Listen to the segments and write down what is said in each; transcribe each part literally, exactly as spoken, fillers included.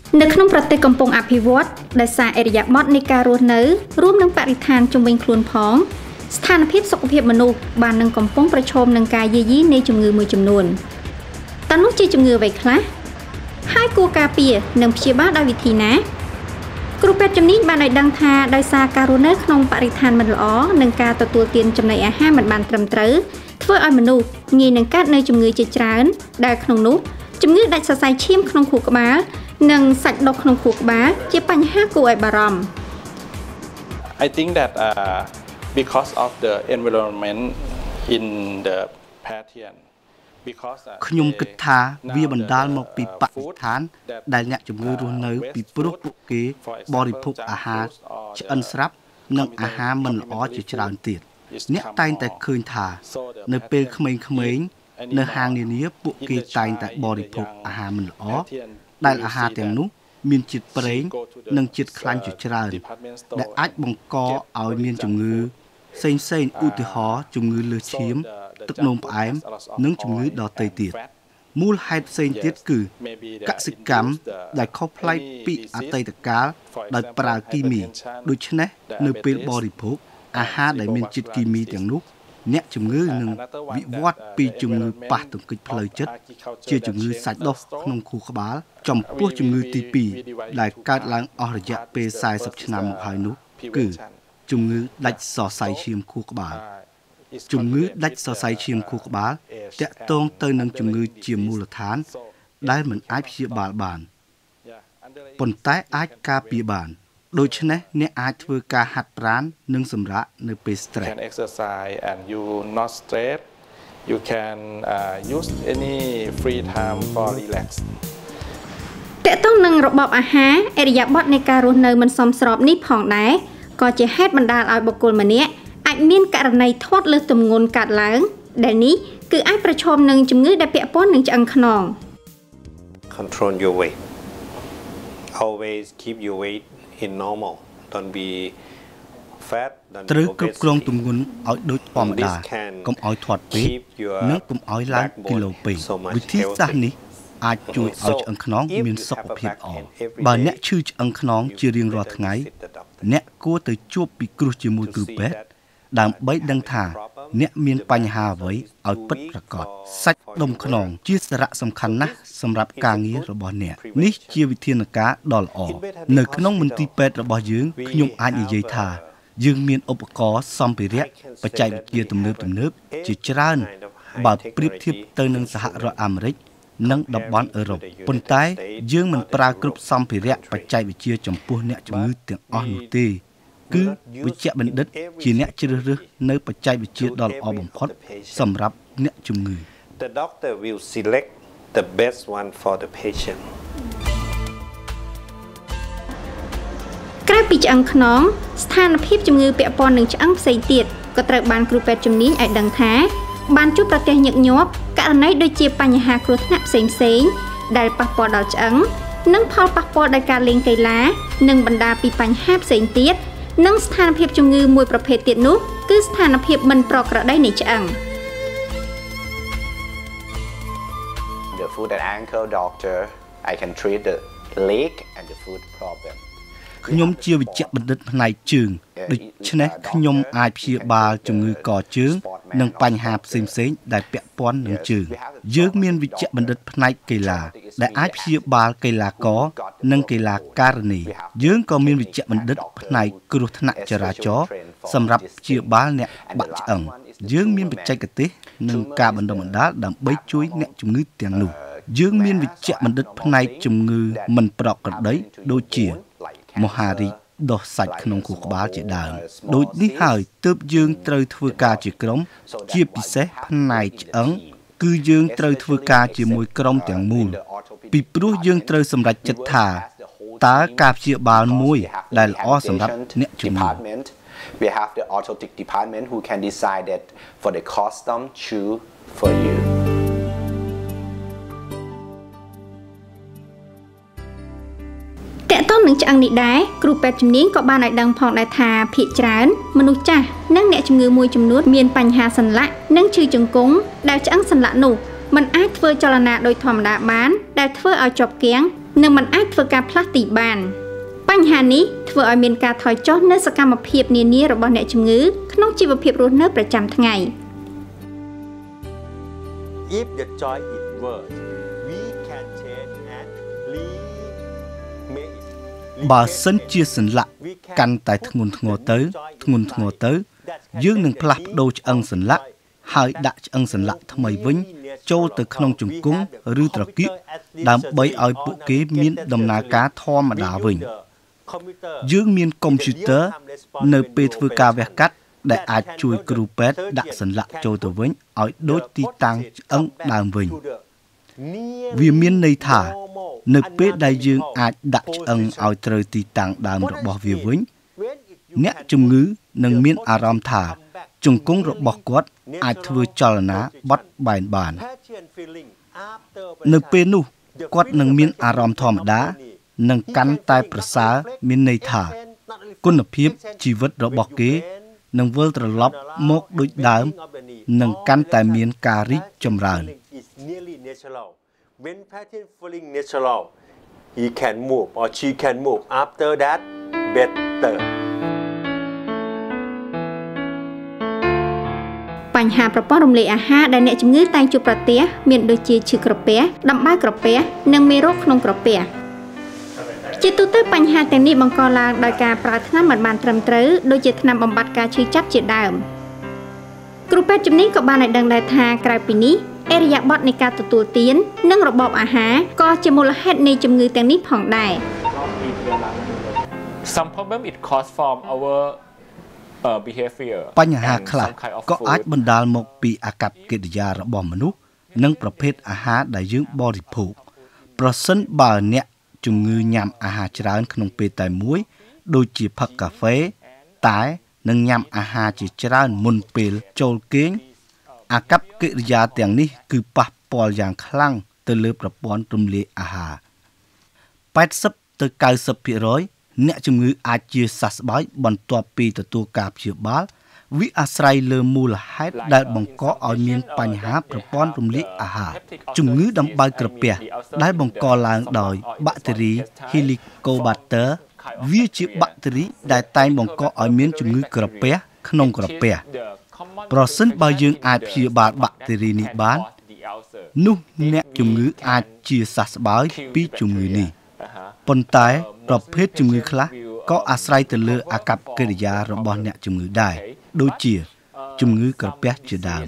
នៅក្នុងប្រទេសកំពុងអភិវឌ្ឍដោយសារអរិយាប័ត្រនៃការរស់នៅរួមនឹងបរិស្ថានជំវិញខ្លួនផងស្ថានភាពសុខភាពមនុស្សបាននឹងកំពុងប្រឈមនឹងការយាយីនៃជំងឺមួយចំនួនតើនោះជាជំងឺអ្វីខ្លះហើយគួរការពារនិងព្យាបាលដោយវិធីណាគ្រូពេទ្យជំនាញបានឲ្យដឹងថាដោយសារការរស់នៅក្នុងបរិស្ថានមិនល្អនិងការទទួលទានចំណីអាហារមិនបានត្រឹមត្រូវធ្វើឲ្យមនុស្សងាយនឹងកើតនៅជំងឺជាច្រើនដែលក្នុងនោះជំងឺដាច់សរសៃឈាមក្នុងខួរក្បាលនិងសាច់ដុសក្នុងខួរក្បាលជាបញ្ហាគួរឲ្យបារម្ភ I think that uh, because of the environment in the patient because ខ្ញុំគិតថាវាបណ្ដាលមកពីបរិស្ថានដែលអ្នកជំងឺរស់នៅពីព្រោះពួកគេបរិភោគអាហារឆ្អិនស្រាប់និងអាហារមិនល្អជាច្រើនទៀតអ្នកតែងតែឃើញថានៅពេលក្មេងៗនៅហាងនានាពួកគេតែងតែបរិភោគអាហារមិនល្អដែលអាហារទាំងនោះមានជាតិប្រេងនិងជាតិខ្លាញ់ជាច្រើនដែលអាចបង្កឲ្យមានជំងឺផ្សេងផ្សេងឧទាហរណ៍ជំងឺលើសឈាមទឹកនោមផ្អែមនិងជំងឺដទៃទៀតមូលហេតុផ្សេងទៀតគឺកសិកម្មដែលខុសប្លែកពីអតីតកាលដោយប្រើគីមីដូច្នេះនៅពេលបរិភោគអាហារដែលមានជាតិគីមីទាំងនោះអ្នកជំងឺនឹងវិវត្តពីជំងឺប៉ះទង្គិចផ្លូវចិត្តជាជំងឺសាច់ដុសក្នុងខួរក្បាលចំពោះជំងឺទីពីរដែលកើតឡើងអស់រយៈពេលសែសិបឆ្នាំមកហើយនោះគឺជំងឺដាច់សរសៃឈាមខួរក្បាលជំងឺដាច់សរសៃឈាមខួរក្បាលតាក់ទងទៅនឹងជំងឺជាមូលដ្ឋានដែលមិនអាចព្យាបាលបានប៉ុន្តែអាចការពារបានដូច្នេះអ្នកអាចធ្វើការហាត់ប្រាណនិងសម្រាកនៅពេល stress can exercise and you not stress you can uh, use any free time for relax តើតើនឹងរបបអាហារអរិយាប័ត្រនៃការរស់នៅមិនសមស្របនេះផងដែរក៏ជាហេតុបណ្ដាលឲ្យបុគ្គលម្នាក់អាចមានករណីធាត់លើសទម្ងន់កើតឡើងដែលនេះគឺអាចប្រឈមនឹងជំងឺដែលពាក់ព័ន្ធនឹងឆ្អឹងខ្នង Control your weight always keep your weight in normal don't be fat ត្រូវគ្រប់គ្រងទម្ងន់ឲ្យដូចធម្មតាកុំឲ្យធាត់ពេកនិងកុំឲ្យឡើងគីឡូពេកវិធីសាស្ត្រនេះអាចជួយឲ្យឆ្អឹងខ្នងមានសុខភាពល្អបើអ្នកឈឺឆ្អឹងខ្នងជារៀងរាល់ថ្ងៃអ្នកគួរទៅជួបពិគ្រោះជាមួយគ្រូពេទ្យដើម្បីដឹងថាអ្នកមានបញ្ហាអ្វីឲ្យពិតប្រាកដសាច់ដុំខ្នងជាសារៈសំខាន់ណាស់សម្រាប់ការងាររបស់អ្នកនេះជាវិធានការដ៏ល្អនៅក្នុងមន្ទីរពេទ្យរបស់យើងខ្ញុំអាចនិយាយថាយើងមានឧបករណ៍សម្ភារៈបច្ចេកវិទ្យាទំនើបទំនើបជាច្រើនបើប្រៀបធៀបទៅនឹងសហរដ្ឋអាមេរិកនិងតំបន់អឺរ៉ុបប៉ុន្តែយើងមិនប្រើគ្រប់សម្ភារៈបច្ចេកវិទ្យាចំពោះអ្នកជំងឺទាំងអស់នោះទេគឺវិជ្ជបណ្ឌិតជាអ្នកជ្រើសរើសនៅបច្ចេកវិទ្យាដ៏ល្អបំផុតសម្រាប់អ្នកជំងឺ The doctor will select the best one for the patient ក្រៅពីឆ្អឹងខ្នងស្ថានភាពជំងឺពាក់ព័ន្ធនឹងឆ្អឹងផ្សេងទៀតក៏ត្រូវបានគ្រូពេទ្យជំនាញឲ្យដឹងថាបានជួបប្រទះញឹកញាប់ករណីដូចជាបញ្ហាគ្រោះថ្នាក់ផ្សេងផ្សេងដែលប៉ះពាល់ដល់ឆ្អឹងនិងផលប៉ះពាល់ដោយការលេងកីឡានិងបណ្ដាពីបញ្ហាផ្សេងទៀតនិងស្ថានភាពជំងឺមួយប្រភេទទៀតនោះគឺស្ថានភាពមិនប្រក្រតីនៃឆ្អឹង The foot and ankle doctor I can treat the leg and the foot problem ខ្ញុំជាវិជ្ជបណ្ឌិតផ្នែកជើងដូច្នេះខ្ញុំអាចព្យាបាលជំងឺកជើងនិងបញ្ហាផ្សេងផ្សេងដែលពាក់ព័ន្ធនឹងជើងយើងមានវិជ្ជបណ្ឌិតផ្នែកកីឡាដែលអាចព្យាបាលកីឡាករនិងកីឡាការិនីយើងក៏មានវិជ្ជបណ្ឌិតផ្នែកគ្រោះថ្នាក់ចរាចរណ៍សម្រាប់ព្យាបាលអ្នកបាក់ឆ្អឹងយើងមានបច្ចេកទេសនិងការបណ្ដុះបណ្ដាលដើម្បីជួយអ្នកជំងឺទាំងនោះយើងមានវិជ្ជបណ្ឌិតផ្នែកជំងឺមិនប្រក្រតីដូចជាមហារីកដុសសាច់ក្នុងខួរក្បាលជាដើមដូចនេះហើយទើបយើងត្រូវធ្វើការជាក្រុមជាពិសេសផ្នែកឆ្អឹងគឺយើងត្រូវធ្វើការជាមួយក្រុមទាំងមូលពីព្រោះយើងត្រូវសម្រេចចិត្តថាតើការព្យាបាលមួយដែលល្អសម្រាប់អ្នកជំងឺ We have the orthotic department who can decide that for the custom shoe for you តើតើនឹងឆ្អឹងនេះដែរគ្រូពេទ្យជំនាញក៏បានឲ្យដឹងផងដែរថាភាគច្រើនមនុស្សចាស់និងអ្នកជំងឺមួយចំនួនមានបញ្ហាសន្លាក់និងឈឺជង្គង់ដែលឆ្អឹងសន្លាក់នោះមិនអាចធ្វើចលនាដោយធម្មតាបានដែលធ្វើឲ្យជាប់គាំងនឹងមិនអាចធ្វើការផ្លាស់ទីបានបញ្ហានេះធ្វើឲ្យមានការថយចុះនៅសកម្មភាពនានារបស់អ្នកជំងឺក្នុងជីវភាពរស់នៅប្រចាំថ្ងៃ If the joint is worse we can change and leave បើសិនជាសន្លាក់កាន់តែធ្ងន់ធ្ងរទៅធ្ងន់ធ្ងរទៅយើងនឹងផ្លាស់ប្ដូរឆ្អឹងសន្លាក់ហើយដាក់ឆ្អឹងសន្លាក់ថ្មីវិញចូលទៅក្នុងជង្គង់ឬត្រគាកដើម្បីឲ្យពួកគេមានដំណើរការធម្មតាវិញយើងមានកុំព្យូទ័រនៅពេលធ្វើការវះកាត់ដែលអាចជួយគ្រូពេទ្យដាក់សន្លាក់ចូលទៅវិញឲ្យដូចទីតាំងឆ្អឹងដើមវិញវាមានន័យថានៅពេលដែលយើងអាចដាក់ឆ្អឹងឲ្យត្រូវទីតាំងដើមរបស់វាវិញអ្នកជំងឺនឹងមានអារម្មណ៍ថាជង្គង់របស់គាត់អាចធ្វើចលនាបត់បែនបាននៅពេលនោះគាត់នឹងមានអារម្មណ៍ធម្មតានិងកាន់តែប្រសើរមានន័យថាគុណភាពជីវិតរបស់គេនឹងវិលត្រឡប់មកដូចដើមនិងកាន់តែមានការរីកចម្រើន When patient feeling natural he can move or she can move after that better បញ្ហាប្រព័ន្ធរំលាយអាហារដែលអ្នកជំងឺតែងជួបប្រទះមានដូចជាឈឺក្រពះដំបៅក្រពះនិងមេរោគក្នុងក្រពះជាទូទៅបញ្ហាទាំងនេះបង្កឡើងដោយការប្រើថ្នាំមិនបានត្រឹមត្រូវដូចជាថ្នាំបំបាត់ការឈឺចាប់ជាដើមគ្រូពេទ្យជំនាញក៏បានឲ្យដឹងដែរថាក្រៅពីនេះអរិយាប័ត្រនៃការទទួលទាននិងរបបអាហារក៏ជាមូលហេតុនៃជំងឺទាំងនេះផងដែរ Some problem it cause from our uh, behavior បញ្ហាខ្លះក៏អាចបណ្ដាលមកពីអាកប្បកិរិយារបស់មនុស្សនិងប្រភេទអាហារដែលយើងបរិភោគប្រសិនបើអ្នកជំងឺញ៉ាំអាហារច្រើនក្នុងពេលតែមួយដូចជាផឹកកាហ្វេតែនិងញ៉ាំអាហារជាច្រើនមុនពេលចូលគេងអាកប្បកិរិយាទាំងនេះគឺប៉ះពាល់យ៉ាងខ្លាំងទៅលើប្រព័ន្ធរំលាយអាហារ แปดสิบ ទៅ เก้าสิบភាគរយ អ្នកជំងឺអាចជាសះស្បើយបន្ទាប់ពីទទួលការព្យាបាលវាអាស្រ័យលើមូលហេតុដែលបង្កឲ្យមានបញ្ហាប្រព័ន្ធរំលាយអាហារជំងឺដំបៅក្រពះដែលបង្កឡើងដោយបាក់តេរី Helicobacter វាជាបាក់តេរីដែលតែងបង្កឲ្យមានជំងឺក្រពះក្នុងក្រពះប្រសិនបើយើងអាចព្យាបាលបាក់តេរីនេះបាននោះអ្នកជំងឺអាចជាសះស្បើយពីជំងឺនេះប៉ុន្តែប្រភេទជំងឺខ្លះក៏អាស្រ័យទៅលើអាកប្បកិរិយារបស់អ្នកជំងឺដែរដូចជាជំងឺក្រពះជាដើម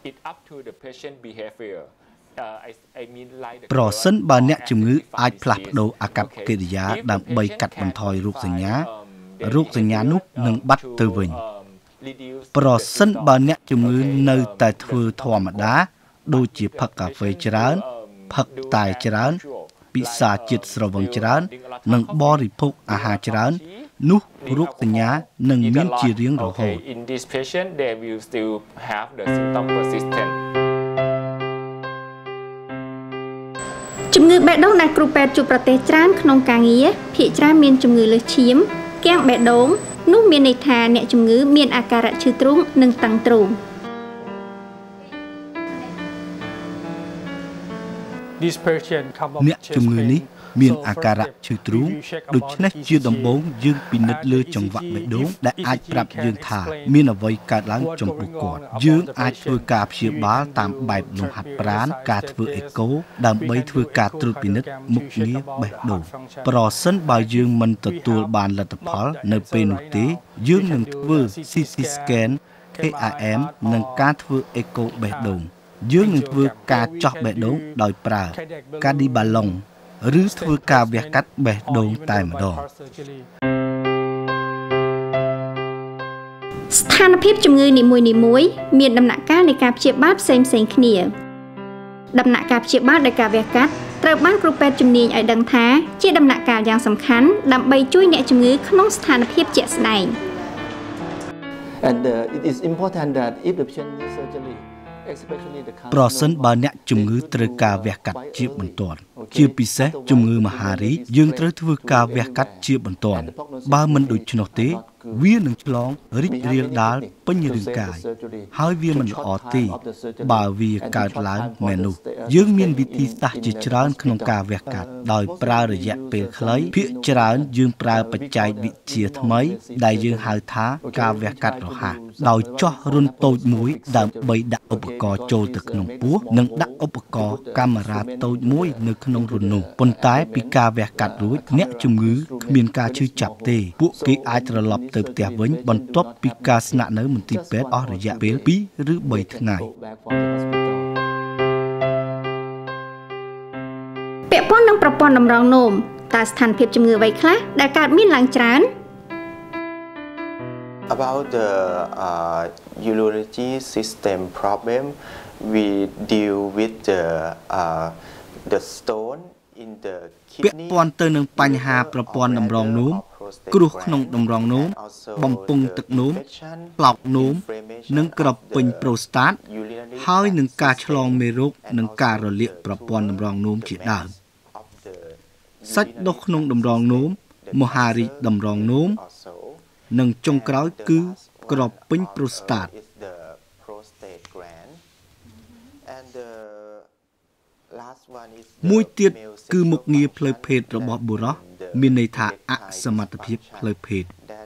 ប្រសិនបើអ្នកជំងឺអាចផ្លាស់ប្ដូរអាកប្បកិរិយាដើម្បីកាត់បន្ថយរោគសញ្ញារោគសញ្ញានោះនឹងបាត់ទៅវិញប្រសិនបើអ្នកជំងឺនៅតែធ្វើធម្មតាដូចជាផឹកកាហ្វេច្រើនផឹកតែច្រើនពិសាជាតិស្រវឹងច្រើននិងបរិភោគអាហារច្រើននោះរោគសញ្ញានឹងមានជារៀងរហូត In this patient they will still have the symptom persistent ជំងឺបេះដូងដែលគ្រូពេទ្យជួបប្រទះច្រើនក្នុងការងារភាគច្រើនមានជំងឺលើសឈាមគាំងបេះដូងនោះមានន័យថាអ្នកជំងឺមានអាការៈឈឺទ្រូងនិងតឹងទ្រូងអ្នកជំងឺនេះមានអាការៈឈឺទ្រូងដូច្នេះជាដំបូងយើងពិនិត្យលើចង្វាក់បេះដូងដែលអាចប្រាប់យើងថាមានអ្វីកើតឡើងចំពោះគាត់យើងអាចធ្វើការព្យាបាលតាមបែបលំហាត់ប្រាណការធ្វើអេកូដើម្បីធ្វើការត្រួតពិនិត្យមុខងារបេះដូងប្រសិនបើយើងមិនទទួលបានលទ្ធផលនៅពេលនោះទេយើងនឹងធ្វើ ซี ที scan เค អារ เอ็ม និងការធ្វើអេកូបេះដូងយើងនឹងធ្វើការចោះបេះដូងដោយប្រើកាឌីបាឡុងឬធ្វើការវះកាត់បេះដូងតែម្ដងស្ថានភាពជំងឺនីមួយៗមានដំណាក់កាលនៃការព្យាបាលផ្សេងៗគ្នាដំណាក់កាលព្យាបាលដោយការវះកាត់ត្រូវបានគ្រូពេទ្យជំនាញឲ្យដឹងថាជាដំណាក់កាលយ៉ាងសំខាន់ដើម្បីជួយអ្នកជំងឺក្នុងស្ថានភាពជាក់ស្ដែង And uh, it is important that if the patient needs surgery ប្រសិនបើអ្នកជំងឺត្រូវការវះកាត់ជាបន្ទាន់ជាពិសេសជំងឺមហារីកយើងត្រូវធ្វើការវះកាត់ជាបន្ទាន់បើមិនដូច្នោះទេវានឹងឆ្លងរីករាលដាលពេញរាងកាយហើយវាមិនល្អទេបើវាកើតឡើងមែននោះយើងមានវិធីសាស្ត្រជាច្រើនក្នុងការវះកាត់ដោយប្រើរយៈពេលខ្លីភាគច្រើនយើងប្រើបច្ចេកវិទ្យាថ្មីដែលយើងហៅថាការវះកាត់រហ័សដោយចោះរុនតូចមួយដើម្បីដាក់ឧបករណ៍ចូលទៅក្នុងពោះនិងដាក់ឧបករណ៍កាមេរ៉ាតូចមួយនៅក្នុងរុននោះប៉ុន្តែពីការវះកាត់រួចអ្នកជំងឺគ្មានការឈឺចាប់ទេពួកគេអាចត្រឡប់ទៅផ្ទះវិញបន្ទាប់ពីការស្នាក់នៅមន្ទីរពេទ្យអស់រយៈពេលពីរឬបីថ្ងៃពាក់ព័ន្ធនឹងប្រព័ន្ធតម្រងនោមតើស្ថានភាពជំងឺអ្វីខ្លះដែលកើតមានឡើងច្រើន About the uh, urinary system problem, we deal with the uh, the stone in the kidney. ពាក់ព័ន្ធទៅនឹងបញ្ហាប្រព័ន្ធតម្រងនោមគ្រោះក្នុងតម្រងនោមបំពង់ទឹកនោមប្លោកនោមនិងក្រពេញប្រូស្តាតហើយនឹងការឆ្លងមេរោគនិងការរលាកប្រព័ន្ធតម្រងនោមជាដើមសាច់ដុសក្នុងតម្រងនោមមហារីកតម្រងនោមនិងចុងក្រោយគឺក្រពេញប្រូស្តាតមួយទៀតគឺមុខងារផ្លូវភេទរបស់បុរសមានន័យថាអសមត្ថភាពផ្លូវភេទ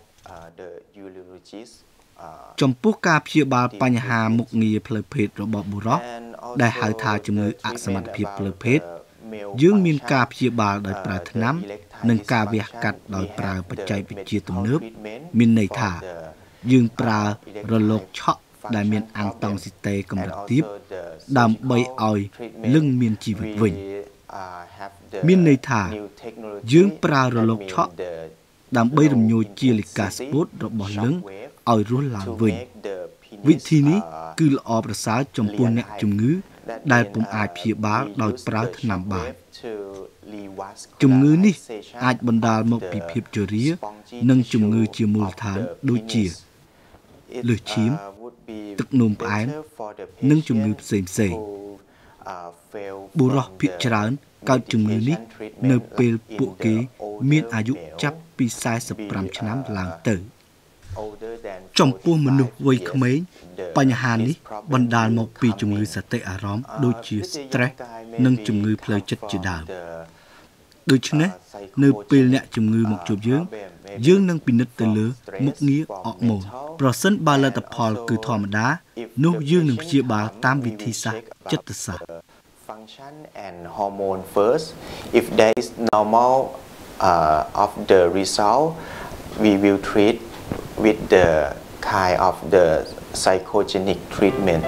ចំពោះការព្យាបាលបញ្ហាមុខងារផ្លូវភេទរបស់បុរសដែលហៅថាជំងឺអសមត្ថភាពផ្លូវភេទយើងមានការព្យាបាលដោយប្រើថ្នាំនិងការវះកាត់ដោយប្រើបច្ចេកវិទ្យាទំនើបមានន័យថាយើងប្រើរលកឆក់ដែលមានអាំងតង់ស៊ីតេកម្រិតទាបដើម្បីឲ្យលឹងមានជីវិតវិញមានន័យថាយើងប្រើរលកឆក់ដើម្បីរំញោចជាលិកាស្ពុតរបស់លឹងឲ្យរស់ឡើងវិញវិធីនេះគឺល្អប្រសើរចំពោះអ្នកជំងឺដែលពុំអាចព្យាបាលដោយប្រើថ្នាំបានជំងឺនេះអាចបណ្ដាលមកពីភាពជរានិងជំងឺជាមូលដ្ឋានដូចជាលើសឈាមទឹកនោមផ្អែមនិងជំងឺផ្សេងផ្សេងបុរសភាគច្រើនកើតជំងឺនេះនៅពេលពួកគេមានអាយុចាប់ពីសែសិបប្រាំឆ្នាំឡើងទៅចំពោះមនុស្សវ័យក្មេងបញ្ហានេះបណ្ដាលមកពីជំងឺសតិអារម្មណ៍ដូចជា stress និងជំងឺផ្លូវចិត្តជាដើមដូច្នេះនៅពេលអ្នកជំងឺមកជួបយើងយើងនឹងពិនិត្យទៅលើមុខងារអរម៉ូនប្រសិនបើលទ្ធផលគឺធម្មតានោះយើងនឹងព្យាបាលតាមវិធីសាស្ត្រចិត្តសាស្ត្រ function and hormone first if there is normal uh, of the result we will treat with the kind of the psychogenic treatment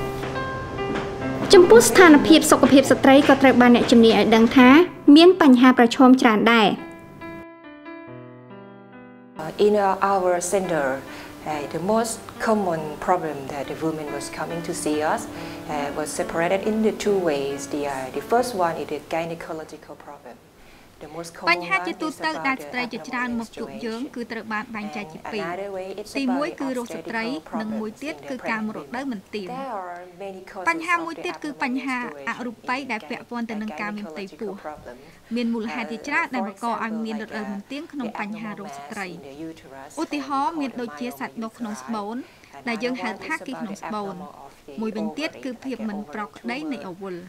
ចំពោះស្ថានភាពសុខភាពស្ត្រីក៏ត្រូវបានអ្នកជំនាញឲ្យដឹងថាមានបញ្ហាប្រឈមច្រើនដែរ In our center uh, the most common problem that the women was coming to see us uh, was separated in the two ways the uh, the first one is the gynecological problem បញ្ហាជាទូទៅដែលស្ត្រីជាច្រើនមកជួបយើងគឺត្រូវបានបែងចែកជាពីរទីមួយគឺរោគស្ត្រីនិងមួយទៀតគឺការមករដូវមិនទៀងបញ្ហាមួយទៀតគឺបញ្ហាអរូបីដែលពាក់ព័ន្ធទៅនឹងការមានផ្ទៃពោះមានមូលហេតុជាច្រើនដែលបង្កឲ្យមានរដូវមិនទៀងក្នុងបញ្ហារោគស្ត្រីឧទាហរណ៍មានដូចជាសាច់ដុសក្នុងស្បូនដែលយើងហៅថាគីក្នុងស្បូនមួយវិញទៀតគឺភាពមិនប្រក្រតីនៃអូវុល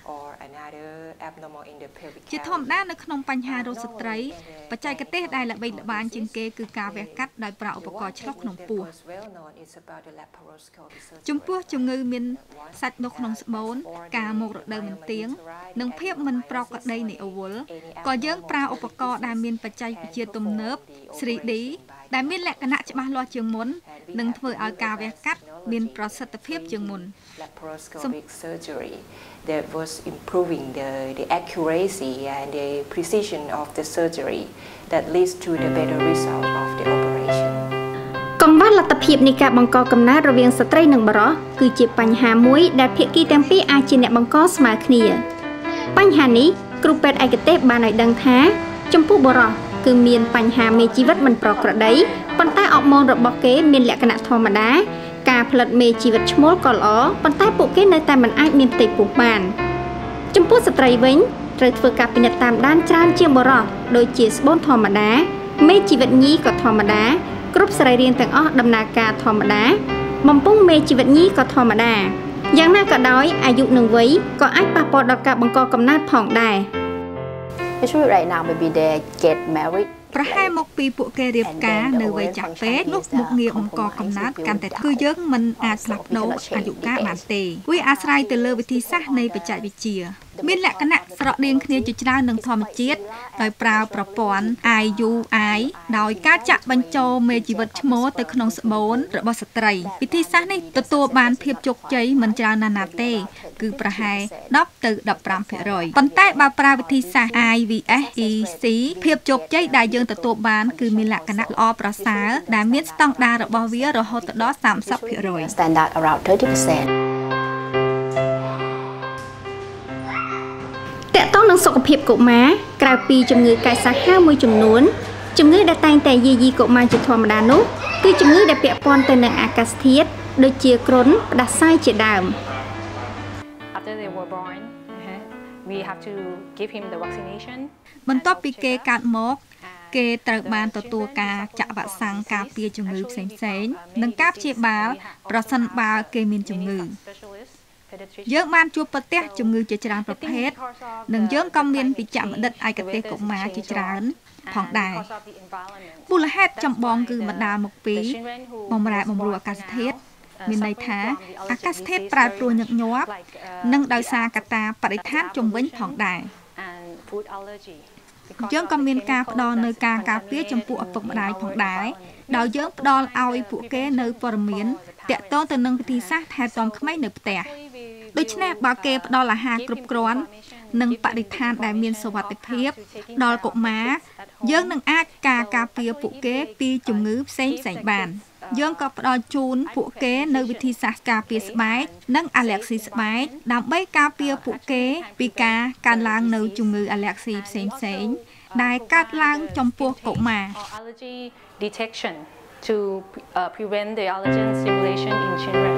ជាធម្មតានៅក្នុងបញ្ហារោគស្ត្រីបច្ចេកទេសដែលល្បីល្បាញជាងគេគឺការវះកាត់ដោយប្រើឧបករណ៍ឆ្លុះក្នុងពោះចំពោះជំងឺមានសាច់ដុសក្នុងស្បូនការមករដូវមិនទៀងនិងភាពមិនប្រក្រតីនៃអូវុលក៏យើងប្រើឧបករណ៍ដែលមានបច្ចេកវិទ្យាទំនើប 3 D ដែលមានលក្ខណៈច្បាស់លាស់ជាងមុននិងធ្វើឲ្យការវះកាត់មានប្រសិទ្ធភាពជាងមុន laparoscopic surgery that was improving the the accuracy and the precision of the surgery that leads to the better result of the operation កង្វះលទ្ធភាពនៃការបង្កកំណើតរវាងស្ត្រីនិងបុរសគឺជាបញ្ហាមួយដែលភាគីទាំងពីរអាចជាអ្នកបង្កស្មើគ្នាបញ្ហានេះគ្រូពេទ្យឯកទេសបានឲ្យដឹងថាចំពោះបុរសគឺមានបញ្ហាមេជីវិតមិនប្រក្រតីប៉ុន្តែអរម៉ូនរបស់គេមានលក្ខណៈធម្មតាការផលិតមេជីវិតឈ្មោលក៏ល្អប៉ុន្តែពួកគេនៅតែមិនអាចមានផ្ទៃពោះបានចំពោះស្ត្រីវិញត្រូវធ្វើការពិនិត្យតាមដានច្រើនជាងបុរសដូចជាស្បូនធម្មតាមេជីវិតញីក៏ធម្មតាគ្រប់សរីរាង្គទាំងអស់ដំណើរការធម្មតាបំពង់មេជីវិតញីក៏ធម្មតាយ៉ាងណាក៏ដោយអាយុនិងវ័យក៏អាចប៉ះពាល់ដល់ការបង្កកំណើតផងដែរ Usually right now maybe they get married ប្រហែលមកពីពួកគេរៀបការនៅវ័យចាស់ពេកនោះមុខងារបង្កកំណើតកាន់តែគឺយើងមិនអាចផ្លាស់ប្ដូរអាយុកាលបានទេវាអាស្រ័យទៅលើវិធីសាស្ត្រនៃបច្ចេកវិទ្យាមានលក្ខណៈស្រដៀងគ្នាជាច្រើននឹងធម្មជាតិដោយប្រើប្រព័ន្ធ I U I ដោយការចាក់បញ្ចូលមេជីវិតឈ្មោះទៅក្នុងស្បូនរបស់ស្ត្រីវិធីសាស្ត្រនេះទទួលបានភាពជោគជ័យមិនច្រើនណាស់ណាទេគឺប្រហែល ដប់ទៅដប់ប្រាំភាគរយ ប៉ុន្តែបើប្រើវិធីសាស្ត្រ I V S E C ភាពជោគជ័យដែលយើងទទួលបានគឺមានលក្ខណៈល្អប្រសើរដែលមានស្តង់ដាររបស់វារហូតដល់ សាមសិបភាគរយ standard around thirty percent តកតងនឹងសុខភាពកុមារក្រៅពីជំងឺកាយសាហាវមួយចំនួនជំងឺដែលតែងតែយាយីកុមារជាធម្មតានោះគឺជំងឺដែលពាក់ព័ន្ធទៅនឹងអាកាសធាតុដូចជាគ្រុនផ្ដាសាយជាដើម After they were born, we have to give him the vaccination. បន្ទាប់ពីគេកើតមកគេត្រូវបានទទួលការចាក់វ៉ាក់សាំងការពារជំងឺផ្សេងៗនិងការព្យាបាលប្រសិនបើគេមានជំងឺយើងបានជួបប្រទះជំងឺជាច្រើនប្រភេទនិងយើងក៏មានវិជ្ជបណ្ឌិតឯកទេសកុមារជាច្រើនផងដែរមូលហេតុចម្បងគឺបណ្ដាលមកពីបម្រែបម្រួលអាកាសធាតុមានន័យថាអាកាសធាតុប្រែប្រួលញឹកញាប់និងដោយសារកត្តាបរិស្ថានជុំវិញផងដែរយើងក៏មានការផ្ដល់នៅការការពារចំពោះឪពុកម្ដាយផងដែរដោយយើងផ្ដល់ឲ្យពួកគេនៅព័ត៌មានតាក់ទងទៅនឹងវិធីសាស្ត្រថែទាំក្មេងនៅផ្ទះដូច្នេះបើគេផ្ដល់អាហារគ្រប់គ្រាន់និងបរិស្ថានដែលមានសុវត្ថិភាពដល់កុមារយើងនឹងអាចការការពារពួកគេពីជំងឺផ្សេងផ្សេងបានយើងក៏ផ្ដល់ជូនពួកគេនៅវិធីសាស្ត្រការពារស្បែកនិងអាឡែស៊ីស្បែកដើម្បីការពារពួកគេពីការកើនឡើងនៅជំងឺអាឡែស៊ីផ្សេងផ្សេងដែលកើតឡើងចំពោះកុមារ detection to uh, prevent the allergen stimulation in children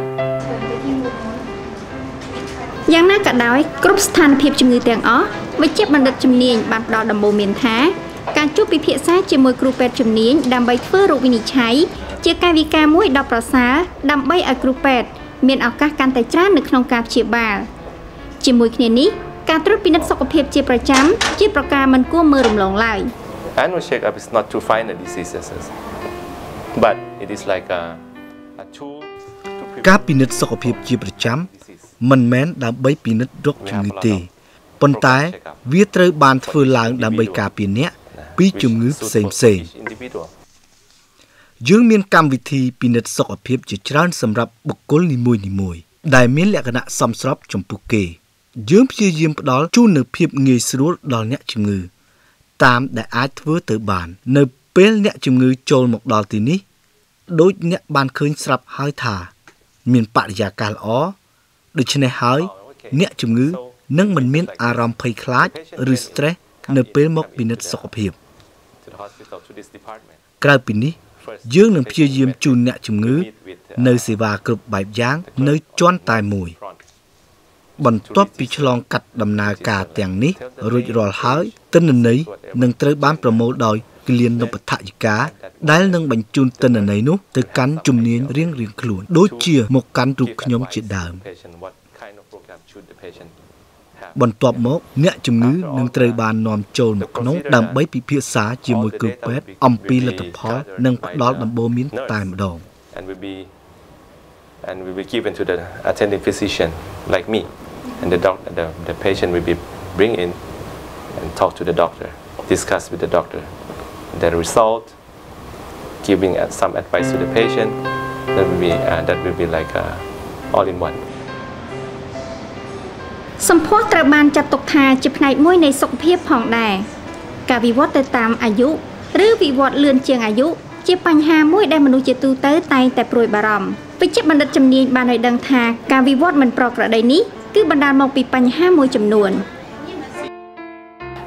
យ៉ាងណាក៏ដោយគ្រប់ស្ថានភាពជំងឺទាំងអស់វិជ្ជបណ្ឌិតជំនាញបានផ្ដល់ដំបូន្មានថាការជួបពិភាក្សាជាមួយគ្រូពេទ្យជំនាញដើម្បីធ្វើរោគវិនិច្ឆ័យជាកាយវិការមួយដ៏ប្រសើរដើម្បីឲ្យគ្រូពេទ្យមានឱកាសកាន់តែច្រើននៅក្នុងការព្យាបាលជាមួយគ្នានេះការត្រួតពិនិត្យសុខភាពជាប្រចាំជាប្រការមិនគួរមើលរំលងឡើយ Annual check-up is not to find the diseases, but it is like a, a tool to prevent ការពិនិត្យសុខភាពជាប្រចាំមិនមែនដើម្បីពិនិត្យរោគជំងឺទេប៉ុន្តែវាត្រូវបានធ្វើឡើងដើម្បីការពារអ្នកពីជំងឺផ្សេងផ្សេងយើងមានកម្មវិធីពិនិត្យសុខភាពជាច្រើនសម្រាប់បុគ្គលនីមួយៗដែលមានលក្ខណៈសមស្របចំពោះគេយើងព្យាយាមផ្ដល់ជូននូវភាពងាយស្រួលដល់អ្នកជំងឺតាមដែលអាចធ្វើទៅបាននៅពេលអ្នកជំងឺចូលមកដល់ទីនេះដូចអ្នកបានឃើញស្រាប់ហើយថាមានបរិយាកាសល្អដូច្នេះហើយអ្នកជំងឺនឹងមិនមានអារម្មណ៍ភ័យខ្លាចឬ stress នៅពេលមកពិនិត្យសុខភាពក្រៅពីនេះយើងនឹងព្យាយាមជូនអ្នកជំងឺនៅសេវាគ្រប់បែបយ៉ាងនៅជាន់តែមួយបន្ទាប់ពីឆ្លងកាត់ដំណើរការទាំងនេះរួចរាល់ហើយទិន្នន័យនឹងត្រូវបានប្រមូលដោយគិលានុបដ្ឋាយិកាដែលនឹងបញ្ជូនទិន្នន័យនោះទៅកាន់ជំនាញរៀងៗខ្លួនដូចជាមកកាន់រូបខ្ញុំជាដើមបន្ទាប់មកអ្នកជំងឺនឹងត្រូវបាននាំចូលមកក្នុងដើម្បីពិភាក្សាជាមួយគ្រូពេទ្យអំពីលទ្ធផលនិងផ្ដល់ដំបូន្មានតែម្ដង and we will give it to the attending physician like me and the doctor the, the patient will be bring in and talk to the doctor discuss with the doctor the result giving some advice to the patient that will be uh, that will be like uh, all in one សម្ផស្សត្រូវបានចាត់ទុកថាជាផ្នែកមួយនៃសុខភាពផងដែរការវិវត្តទៅតាមអាយុឬវិវត្តលឿនជាងអាយុជាបញ្ហាមួយដែលមនុស្សជាទូទៅតែងតែព្រួយបារម្ភវិជ្ជបណ្ឌិតជំនាញបានឲ្យដឹងថាការវិវត្តមិនប្រក្រតីនេះគឺបណ្ដាលមកពីបញ្ហាមួយចំនួន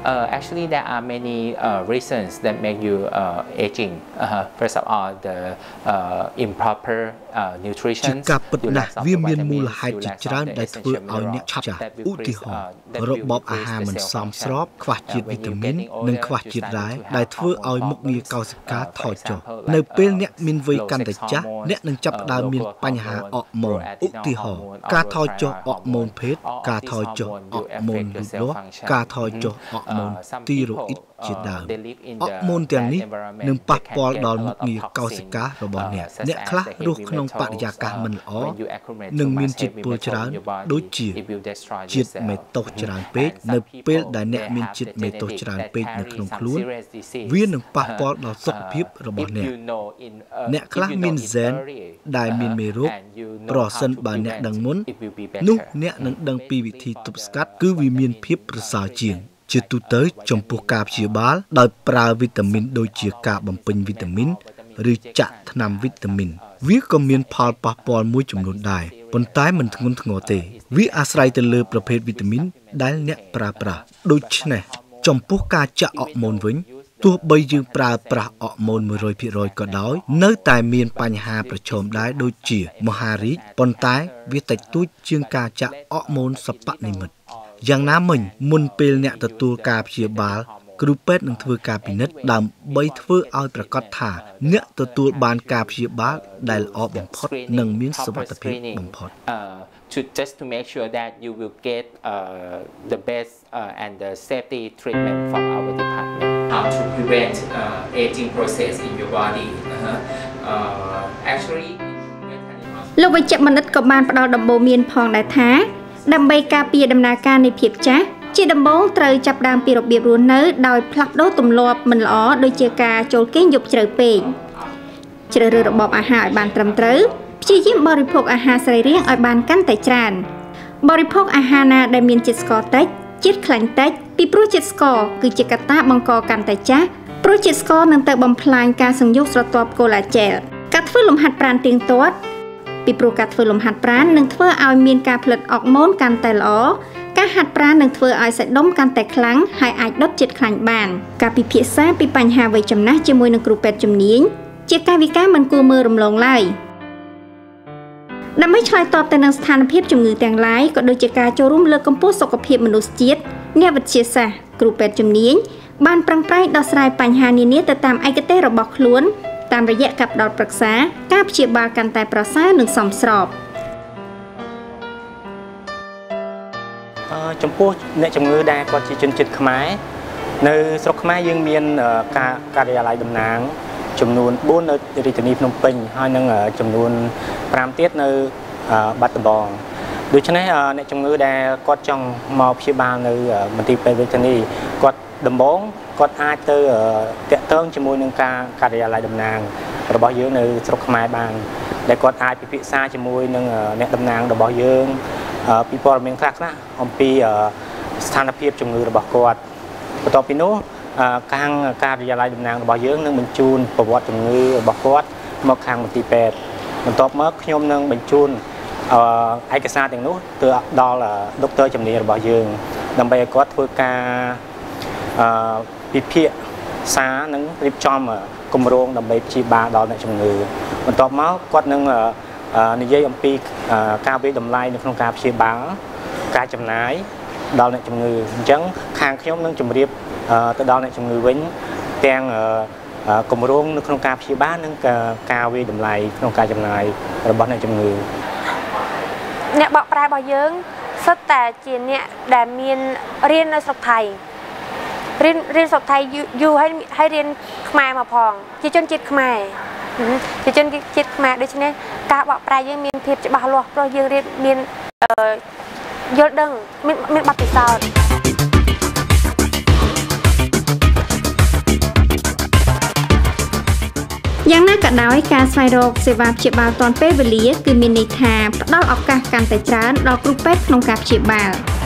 Uh, actually, there are many uh, reasons that make you uh, aging. Uh, first of all, the uh, improper uh, nutrition. ការពិតណាស់វាមានមូលហេតុជាច្រើនដែលធ្វើឲ្យអ្នកឆាប់ចាស់ឧទាហរណ៍របបអាហារមិនសមស្របខ្វះជាតិវីតាមីននិងខ្វះជាតិរ៉ែដែលធ្វើឲ្យមុខងារកោសិកាថយចុះនៅពេលអ្នកមានវ័យកាន់តែចាស់អ្នកនឹងចាប់ផ្ដើមមានបញ្ហាអរម៉ូនឧទាហរណ៍ការថយចុះអរម៉ូនភេទការថយចុះអរម៉ូនលូតលាស់ការថយចុះអរម៉ូនទីរ៉ូអ៊ីតជាដើមអរម៉ូនទាំងនេះនឹងប៉ះពាល់ដល់មុខងារកោសិការបស់អ្នកអ្នកខ្លះរស់ក្នុងបរិយាកាសមិនល្អនឹងមានជាតិពុលច្រើនដូចជាជាតិមេតុសច្រើនពេកនៅពេលដែលអ្នកមានជាតិមេតុសច្រើនពេកនៅក្នុងខ្លួនវានឹងប៉ះពាល់ដល់សុខភាពរបស់អ្នកអ្នកខ្លះមានហ្សែនដែលមានមេរោគប្រសិនបើអ្នកដឹងមុននោះអ្នកនឹងដឹងពីវិធីទប់ស្កាត់គឺវាមានភាពប្រសើរជាងជាទូទៅចំពោះការព្យាបាលដោយប្រើវីតាមីនដូចជាការបំពេញវីតាមីនឬចាក់ថ្នាំវីតាមីនវាក៏មានផលប៉ះពាល់មួយចំនួនដែរប៉ុន្តែមិនធ្ងន់ធ្ងរទេវាអាស្រ័យទៅលើប្រភេទវីតាមីនដែលអ្នកប្រើប្រាស់ដូច្នេះចំពោះការចាក់អរម៉ូនវិញទោះបីយើងប្រើប្រាស់អរម៉ូន one hundred percent ក៏ដោយនៅតែមានបញ្ហាប្រឈមដែរដូចជាមហារីកប៉ុន្តែវាតិចតួចជាងការចាក់អរម៉ូនសព្វនិមិត្តយ៉ាងណាមិញមុនពេលអ្នកទទួលការព្យាបាលគ្រូពេទ្យនឹងធ្វើការពិនិត្យដើម្បីធ្វើឲ្យប្រាកដថាអ្នកទទួលបានការព្យាបាលដែលល្អបំផុតនិងមានសុវត្ថិភាពបំផុត to just to make sure that you will get uh, the best uh, and the safety treatment from our department. How to prevent uh, aging process in your body? Uh, uh, actually, លោកវេជ្ជបណ្ឌិតក៏បានផ្ដល់ដំបូន្មានផងដែរថាដើម្បីការពារដំណើរការនៃភាពចាស់ជាដំបូងត្រូវចាប់ផ្ដើមពីរបៀបរស់នៅដោយផ្លាស់ប្ដូរទម្លាប់មិនល្អដូចជាការចូលគេងយប់ជ្រៅពេកជ្រើសរើសរបបអាហារឲ្យបានត្រឹមត្រូវព្យាយាមបរិភោគអាហារសរីរាង្គឲ្យបានកាន់តែច្រើនបរិភោគអាហារណាដែលមានជាតិស្ករតិចជាតិខ្លាញ់តិចពីព្រោះជាតិស្ករគឺជាកត្តាបង្កកាន់តែចាស់ព្រោះជាតិស្ករនឹងទៅបំផ្លាញការសង្យោគស្រទាប់កូឡាជែលការធ្វើលំហាត់ប្រាណទៀងទាត់ពីព្រោះការធ្វើលំហាត់ប្រាណនឹងធ្វើឲ្យមានការផលិតអរម៉ូនកាន់តែល្អការហាត់ប្រាណនឹងធ្វើឲ្យសាច់ដុំកាន់តែខ្លាំងហើយអាចដុតជាតិខ្លាញ់បានការពិភាក្សាពីបញ្ហាវ័យចំណាស់ជាមួយនឹងគ្រូពេទ្យជំនាញជាកាយវិការមិនគួរមើលរំលងឡើយដើម្បីឆ្លើយតបទៅនឹងស្ថានភាពជំងឺទាំងឡាយក៏ដូចជាការចូលរួមលើកកម្ពស់សុខភាពមនុស្សជាតិអ្នកវិទ្យាសាស្ត្រគ្រូពេទ្យជំនាញបានប្រឹងប្រែងដោះស្រាយបញ្ហានានាទៅតាមឯកទេសរបស់ខ្លួនតាមរយៈការផ្ដល់ប្រឹក្សាការព្យាបាលកាន់តែប្រសើរនិងសមស្របចំពោះអ្នកជំងឺដែលគាត់ជាជនជាតិខ្មែរនៅស្រុកខ្មែរយើងមានការការិយាល័យតំណាងចំនួនbốnនៅរាជធានីភ្នំពេញហើយនឹងចំនួនfiveទៀតនៅបាត់ដំបងដូច្នេះអ្នកជំងឺដែលគាត់ចង់មកព្យាបាលនៅមន្ទីរពេទ្យរាជធានីគាត់ដំបូងគាត់អាចទៅតាក់ទងជាមួយនឹងការការិយាល័យតំណាងរបស់យើងនៅស្រុកខ្មែរបានដែលគាត់អាចពិភាក្សាជាមួយនឹងអ្នកតំណាងរបស់យើងពីព័ត៌មានខ្លះខ្លះអំពីស្ថានភាពជំងឺរបស់គាត់បន្ទាប់ពីនោះខាងការិយាល័យតំណាងរបស់យើងនឹងបញ្ជូនប្រវត្តិជំងឺរបស់គាត់មកខាងមន្ទីរពេទ្យបន្ទាប់មកខ្ញុំនឹងបញ្ជូនឯកសារទាំងនោះទៅដល់ដុកទ័រជំនាញរបស់យើងដើម្បីឲ្យគាត់ធ្វើការពិភាក្សានិងរៀបចំគម្រោងដើម្បីព្យាបាលដល់អ្នកជំងឺបន្ទាប់មកគាត់នឹងនិយាយអំពីការវិតម្លៃនៅក្នុងការព្យាបាលការចំណាយដល់អ្នកជំងឺអញ្ចឹងខាងខ្ញុំនឹងជម្រាបទៅដល់អ្នកជំងឺវិញទាំងគម្រោងនៅក្នុងការព្យាបាលនិងការវិតម្លៃក្នុងការចំណាយរបស់អ្នកជំងឺអ្នកបកប្រែរបស់យើងសុទ្ធតែជាអ្នកដែលមានរៀននៅស្រុកថៃរៀនរៀនស្រុកថៃយូរហើយហើយរៀនខ្មែរមកផងជាជនជាតិខ្មែរជាជនជាតិខ្មែរដូច្នេះការបកប្រែយើងមានភាពច្បាស់លាស់ព្រោះយើងរៀនមានយល់ដឹងមានមានបទពិសោធន៍យ៉ាងណាក៏ដោយការស្វែងរកសេវាព្យាបាលទាន់ពេលវេលាគឺមានន័យថាផ្ដល់ឱកាសកាន់តែច្រើនដល់គ្រូពេទ្យក្នុងការព្យាបាល